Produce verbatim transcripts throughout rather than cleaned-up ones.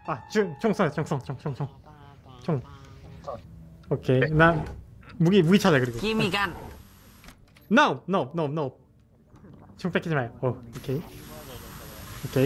아, 총, 총 쏴요, 총 쏴, 총, 총, 총. 총. 오케이. 나 무기 무기 찾아 그리고. 기미간. No, no, no, no. 총 뺏기지 마요. 어, 오케이. 오케이.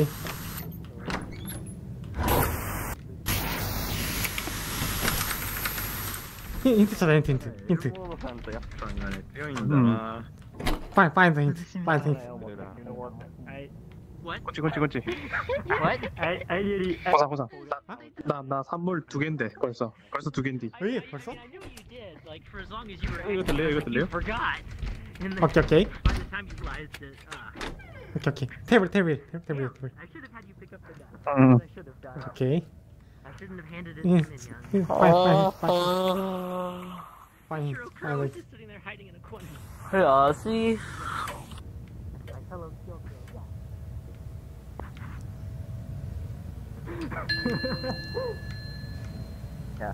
힌- 힌트 찾아, 힌트, 힌트, 힌트. さんとやっぱがね強いんだな。 파인, 파인 더 힌트, 파인 더 힌트. What? こっちこっちこっち。 What? I I really. 호상 호상. 나나 선물 두 개인데 벌써 벌써 두 개인데. 왜 벌써? I knew you did. Like for as long as you were 이거 angry, 들려요? 이거 you 들려요? forgot. And then 오케이, 오케이. by the time you realized it, uh, 오케이, 오케이. 테이블, 테이블, 테이블, 테이블, 테이블. I should have had you pick up the gun. 응. I should have done. 오케이. I shouldn't have handed it 예, to Minion. 예, 파인, 파인, 파인, 파인, Hero Crow 파인. was just sitting there hiding in a corner. 러시. Like, hello, Kill Crow. 야.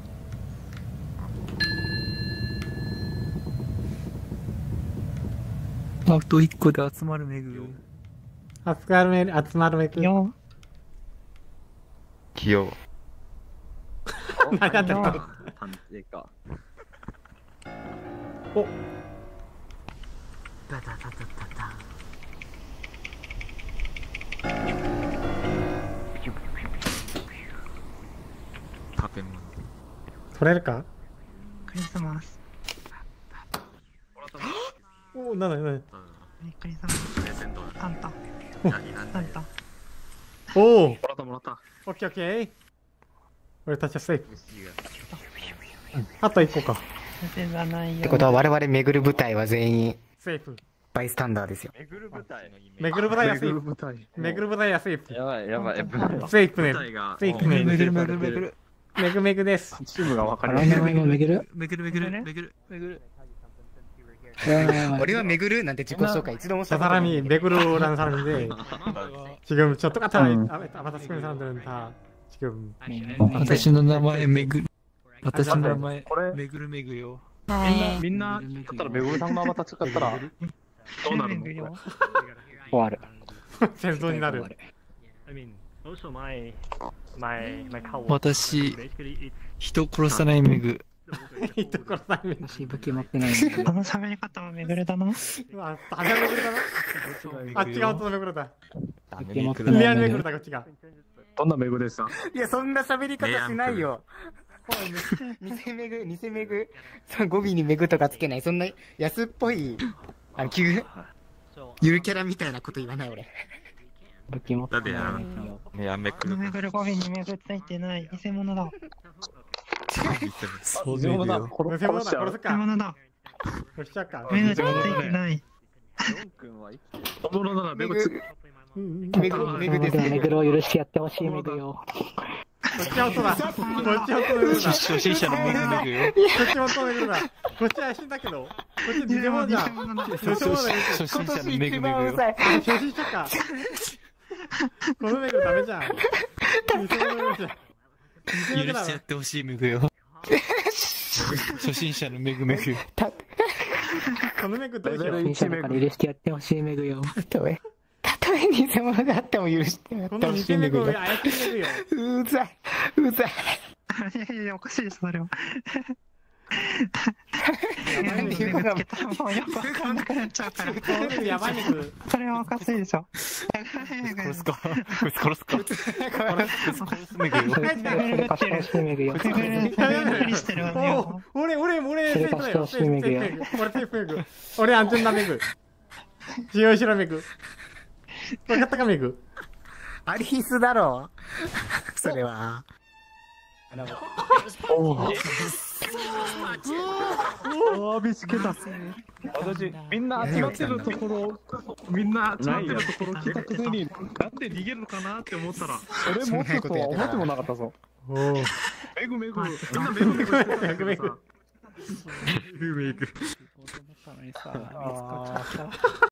あと一個で集まるメグ。 아스카르메, 아츠마르메. 요. 귀여워. 나한테. 단지가. 어, 따다다다다다. 食べ物。 取れるか？ クリスマス。 오, 나나, 나. クリスマス。サンタ。サンタ。 오, 몰았다 몰았다. 오케이, 오케이. 우리 다시 세이프. あと一個か。 出てはないよ。 ってことは我々巡る部隊は全員セーフ。 バイスタンダーですよ。 めぐる舞台。 めぐる舞台やセーフ。 舞台。 めぐる舞台やセーフ。 やばいやばい。 セーフね。 舞台がセーフね。 めぐるめぐるめぐる。 めぐめぐです。 チームが分かあれる。 の名前も巡るめぐるめぐるめぐるめぐる。 俺は巡るなんて自己紹介一度もした 저 ことない 사람이 메그로라는 사람인데 지금 저 똑같은 아, 아바타 스크린 사람들은 다 지금 私の名前めぐる。私の名前これめぐるめぐよ。 みんな使ったらめぐるさんのアバター使ったらどうなるの？ 終わる戦争になる。 I mean, also my my my color. 私 Basically, it's 人殺さないめぐ。 いいところだね。 私武器持ってないんであの喋り方はめぐるだな。 うわ、ダメメグロだな。あっちが本当のメグロだ。 武器持ってないリアルんでメグロだこっちが。 どんなめぐですか？ いやそんな喋り方しないよ偽メグ偽メグその語尾にメグとかつけないそんな安っぽいあのキュゆるキャラみたいなこと言わない俺武器持ってないだってねやめくる。 めぐる語尾にめぐついてない偽物だ。そう偽物だ。 偽殺物だ、殺す偽か。 物だ。 殺しちゃうか。 めぐついてない。 本物ならめぐつ。 メグメグですメグロを許してやってほしいメグよこっちは本当だ。こっちは本当のメグロだ。 初心者のめぐめぐよ。 こっちは本当のメグロだ。こっちは怪しいんだけど。こっち偽物じゃん。偽物だ。 初心者のめぐめぐよ。 初心者か。このメグロダメじゃん。偽物のメグロじゃん。偽物だろ許してやってほしいめぐよ。初心者のめぐめぐよ。 このメグどうしよう。 初心者だから許してやってほしいメグよたとえたとえ偽物があっても許してやっこのてほしい偽メグロメグよ怪しいメグよ。 うざいうざいいやいやいや、おかしいです、それは。 なんで言うのがもうよくわかんなくなっちゃうから。 このメグやばいメグ。 それはおかしいでしょ。殺すか。こいつ殺すか。こいつ殺すめぐよ。 それ貸してほしいメグよめぐるめぐふりしてるわねよ。 お俺、俺、俺、 それセーフだよ。 貸してほしいメグよセーフセーフ俺、セーフメグ。俺、安全なメグ。使用しろメグ。わかったかメグ。 アリスだろそれはおー見つけた。私みんな集まってるところみんな集まってるところ来たくせになんで逃げるのかなって思ったらそれ持つとは思ってもなかったぞ。 おお。 めぐめぐみんなめぐめぐしてためぐめぐ。 めぐめぐ。 ああ。